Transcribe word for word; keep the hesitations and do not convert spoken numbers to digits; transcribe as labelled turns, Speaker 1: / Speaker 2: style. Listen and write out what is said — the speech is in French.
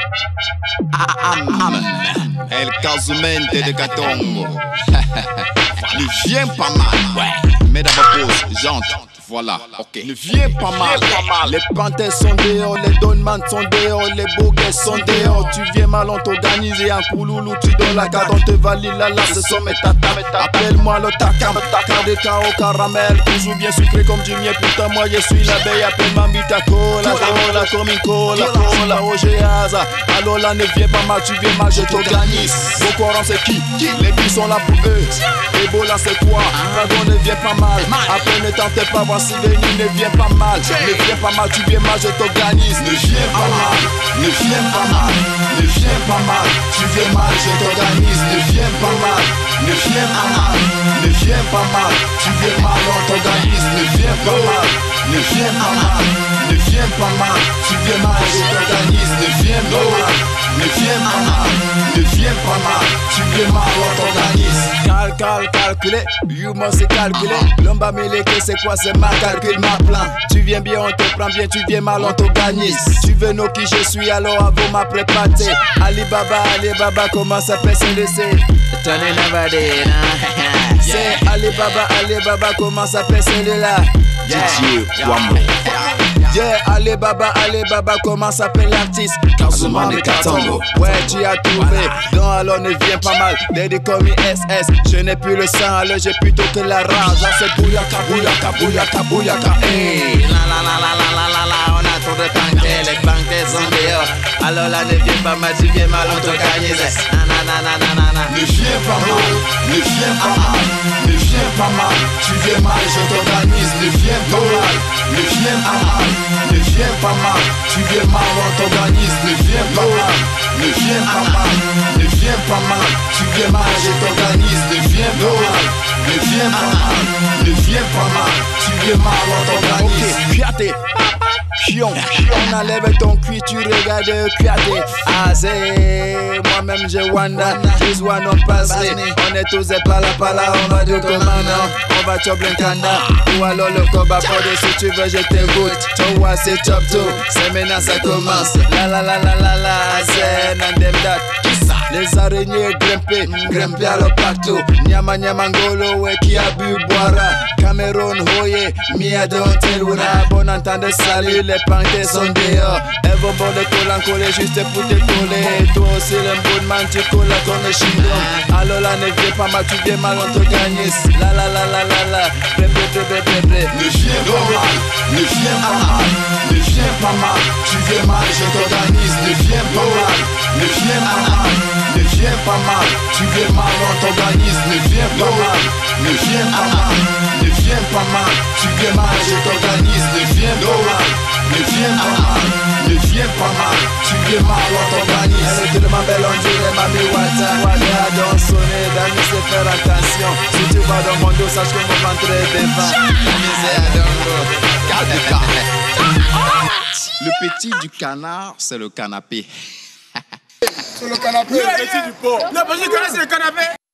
Speaker 1: El Cazumente de Katongo. Ne viens pas mal, ouais. Mais d'abord pause, j'entends. Voilà, ok. Ne viens pas mal. Les panthères sont dehors, les donmans sont dehors, les bogues sont dehors. Tu viens mal, on t'organise et en couloulou, tu donnes la carte, on te valide la là, ce sont mes tatas. Appelle-moi le takam, takam de cao caramel, toujours bien sucré comme du miel. Putain, moi je suis l'abeille, appelle-moi Mita Cola, Cola, comme une cola, cola, Ogeaza. Alors là, ne viens pas mal, tu viens mal, je t'organise. Boko Haram, c'est qui? Les filles sont là pour eux. Ebola, c'est quoi? Dragon, ne viens pas mal. Après, ne tentez pas, voici venu, ne viens pas mal. Ne viens pas mal, tu viens mal, je t'organise. Ne viens pas mal, ne viens pas mal, ne viens pas mal. Tu viens mal, je t'organise. Ne viens pas mal, ne viens pas mal, ne viens pas mal. Tu viens mal, on t'organise. Ne viens pas mal, ne viens pas mal, ne viens pas mal. Tu viens mal, je t'organise. Ne viens pas mal, ne viens pas mal, ne viens pas mal. Tu viens mal, on t'organise. Cal, cal, calculé, you must calculer. L'homme va m'éléguer, c'est quoi, c'est ma calcul, ma plan. Tu viens bien, on te prend bien, tu viens mal, on t'organise. Tu veux nous qui je suis, alors avant ma prépaté. Alibaba, Alibaba, comment ça peut se laisser?
Speaker 2: Tony Navadina.
Speaker 1: C'est Alibaba, Alibaba, comment ça peut se là?
Speaker 2: Didier Wamo.
Speaker 1: Yeah, Alibaba, Alibaba, comment s'appelle l'artiste?
Speaker 2: Kazumane Katongo.
Speaker 1: Ouais, tu as trouvé. Non, alors ne viens pas mal. Daddy call me S S. Je n'ai plus le sang, alors j'ai plutôt que la rage. Là, c'est bouyaka, bouyaka, bouyaka, bouyaka. Hey.
Speaker 2: La la la la la la la la. On a trop de panthères, les panthères sont dehors. Alors là, ne viens pas mal, tu viens mal, on t'organise. Na na na na na na na.
Speaker 1: Ne viens pas mal, ne viens pas mal, ne viens pas mal. Tu viens mal, je t'organise. Ne viens pas mal, ne viens pas mal. Ne viens pas mal, tu viens mal, on t'organise. Ne viens pas mal, ne viens pas mal, ne viens pas mal. Tu viens mal, je t'organise. Ne viens pas mal, ne viens pas mal, ne viens pas mal. Tu viens mal, on t'organise. Ok, piaté. Pion, on enlève ton cuit, tu regardes Piaté. Azé, moi-même j'ai Wanda, les oies non passé. On est tous et pas là, pas là, on va du commandant. On va chop l'encanda, ou alors le combat pour de si tu veux, je t'écoute. Tu vois, c'est chop tout, c'est maintenant ça commence. La la la la la la, Azé, n'andem dat. Les araignées grimpées, grimpées alors partout. Nyama nyama ngolo, ouais, qui a bu boira. Cameroun, hoye, Mia don't tell wura. Bon entendre salut, les panthères sont dehors. Elles vont bon de coller, coller juste pour te coller. Toi aussi, le bon man, tu colles comme le chignon. Alors là, ne viens pas mal, tu viens mal, on t'organise. La la la la la la, bré bré bré bré bré. Ne viens pas mal, ne viens pas mal, ne viens pas mal. Tu viens mal, je t'organise. Ne viens pas mal, ne viens pas mal. Ne viens pas mal, tu viens mal, on t'organise. Ne viens pas mal, ne viens pas mal, ne viens pas mal, tu viens mal, je t'organise. Ne viens pas mal, ne viens pas mal, ne viens pas mal, tu viens mal, on t'organise. Elle est tellement belle, on dirait Mami Wata. Wata donc sonner, d'amis c'est faire attention. Si tu vas dans mon dos, sache que mon ventre est devant. Le petit du canard, c'est le canapé.
Speaker 3: Sur le canapé, le petit du porc.
Speaker 4: Le petit du canapé, c'est le canapé.